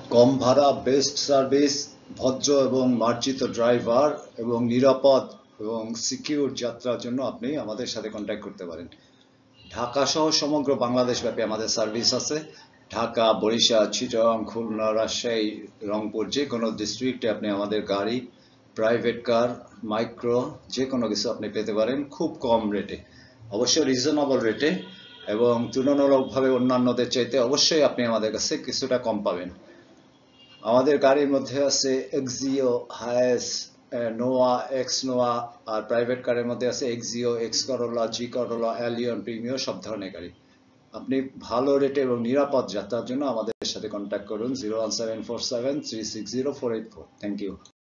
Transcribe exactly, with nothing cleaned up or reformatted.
কম ভাড়া, best service, ভদ্র এবং মার্জিত ড্রাইভার এবং নিরাপদ এবং সিকিউর যাত্রার জন্য আপনি আমাদের সাথে কন্ট্যাক্ট করতে পারেন। ঢাকা সহ সমগ্র বাংলাদেশ ব্যাপী আমাদের সার্ভিস আছে। ঢাকা, বরিশাল, চিটাগাং, খুলনা, রাজশাহী, রংপুর, যে কোনো ডিস্ট্রিক্টে আপনি আমাদের গাড়ি, প্রাইভেট কার, মাইক্রো, যে কোনো কিছু আপনি পেতে পারেন খুব কম রেটে, অবশ্যই রিজনেবল রেটে, এবং তুলনামূলকভাবে অন্যান্যদের চাইতে অবশ্যই আপনি আমাদের কাছে কিছুটা কম পাবেন। আমাদের গাড়ির মধ্যে আছে এক্সিও, হায়েস, নোয়া, এক্স নোয়া, আর প্রাইভেট কারের মধ্যে আছে Axio, X Corolla, G Corolla, Allion, Premio, সব ধরনের গাড়ি। আপনি ভালো রেটে এবং নিরাপদ যাত্রার জন্য আমাদের সাথে কন্ট্যাক্ট করুন zero one seven four seven three six zero four eight four. Thank you.